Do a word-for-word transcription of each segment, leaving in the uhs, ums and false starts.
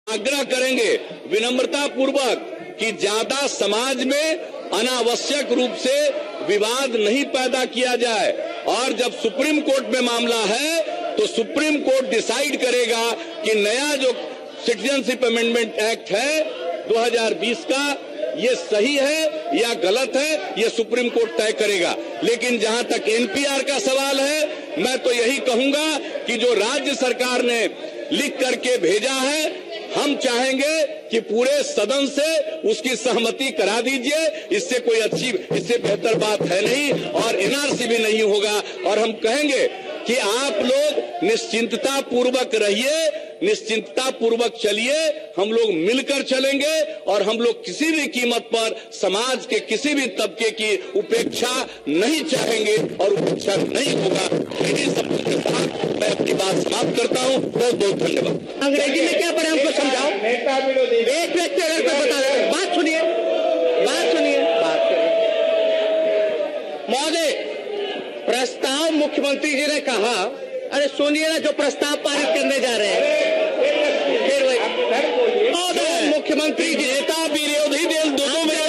आग्रह करेंगे विनम्रता पूर्वक कि ज्यादा समाज में अनावश्यक रूप से विवाद नहीं पैदा किया जाए और जब सुप्रीम कोर्ट में मामला है तो सुप्रीम कोर्ट डिसाइड करेगा कि नया जो सिटीजनशिप अमेंडमेंट एक्ट है दो हज़ार बीस का ये सही है या गलत है, ये सुप्रीम कोर्ट तय करेगा। लेकिन जहां तक एन पी आर का सवाल है, मैं तो यही कहूंगा कि जो राज्य सरकार ने लिख करके भेजा है, हम चाहेंगे कि पूरे सदन से उसकी सहमति करा दीजिए। इससे कोई अच्छी, इससे बेहतर बात है नहीं और एन आर सी भी नहीं होगा। और हम कहेंगे कि आप लोग निश्चिंतता पूर्वक रहिए, निश्चिंतता पूर्वक चलिए, हम लोग मिलकर चलेंगे और हम लोग किसी भी कीमत पर समाज के किसी भी तबके की उपेक्षा नहीं चाहेंगे और उपेक्षा नहीं होगा। इन्हीं शब्दों के साथ मैं अपनी बात समाप्त करता हूँ। बहुत बहुत धन्यवाद। अंग्रेजी में क्या पढ़े हमको समझाओ। एक व्यक्ति अगर कोई बता रहे, बात सुनिए, बात सुनिए, बात करिए। महोदय, प्रस्ताव मुख्यमंत्री जी ने कहा, अरे सुनिए ना, जो प्रस्ताव पारित करने जा रहे हैं फिर वही मुख्यमंत्री जी नेता विरोधी दल दोनों में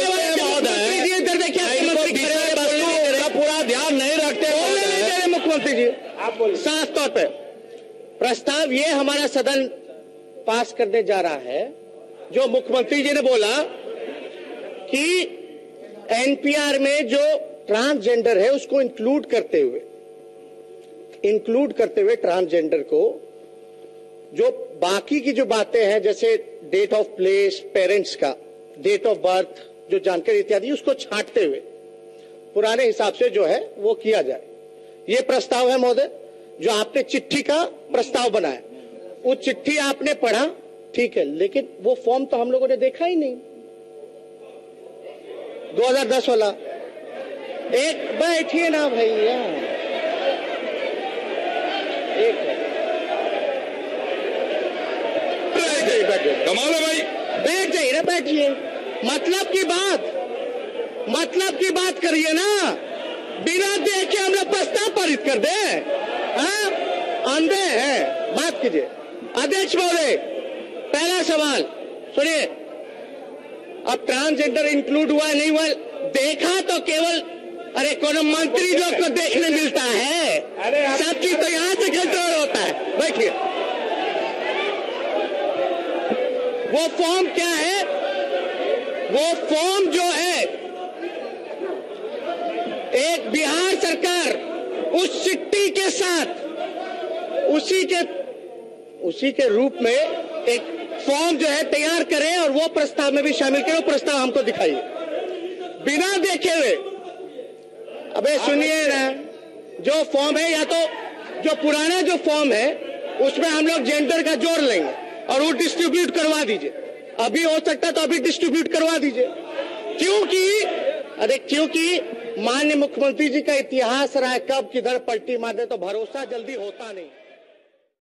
पूरा ध्यान नहीं रखते मुख्यमंत्री जी। आप बोलिए साफ तौर पे प्रस्ताव ये हमारा सदन पास करने जा रहा है, जो मुख्यमंत्री जी ने बोला कि एन पी आर में जो ट्रांसजेंडर है उसको इंक्लूड करते हुए इंक्लूड करते हुए ट्रांसजेंडर को, जो बाकी की जो बातें हैं जैसे डेट ऑफ प्लेस, पेरेंट्स का डेट ऑफ बर्थ, जो जानकारी इत्यादि, उसको छांटते हुए पुराने हिसाब से जो है वो किया जाए। ये प्रस्ताव है महोदय, जो आपने चिट्ठी का प्रस्ताव बनाया, वो चिट्ठी आपने पढ़ा, ठीक है, लेकिन वो फॉर्म तो हम लोगों ने देखा ही नहीं। दो हज़ार दस वाला एक, बैठिए ना भैया, एक कमाल है भाई, बैठ जाइए ना, बैठिए। मतलब की बात मतलब की बात करिए ना, बिना देखे हम लोग प्रस्ताव पारित कर दे। हाँ, अंधे हैं, बात कीजिए। अध्यक्ष महोदय, पहला सवाल सुनिए, अब ट्रांसजेंडर इंक्लूड हुआ नहीं हुआ, देखा तो केवल, अरे कौन मंत्री जो को देखने मिलता है, सब चीज तो यहां से कंट्रोल होता है। बैठिए। वो फॉर्म क्या है? वो फॉर्म जो है, एक बिहार सरकार उस चिट्ठी के साथ उसी के उसी के रूप में एक फॉर्म जो है तैयार करें और वो प्रस्ताव में भी शामिल करें। वो प्रस्ताव हमको दिखाइए बिना देखे हुए। अबे सुनिए ना, जो फॉर्म है, या तो जो पुराना जो फॉर्म है उसमें हम लोग जेंडर का जोड़ लेंगे और वो डिस्ट्रीब्यूट करवा दीजिए। अभी हो सकता तो अभी डिस्ट्रीब्यूट करवा दीजिए, क्योंकि अरे क्योंकि माननीय मुख्यमंत्री जी का इतिहास रहा है, कब किधर पलटी मार दे तो भरोसा जल्दी होता नहीं।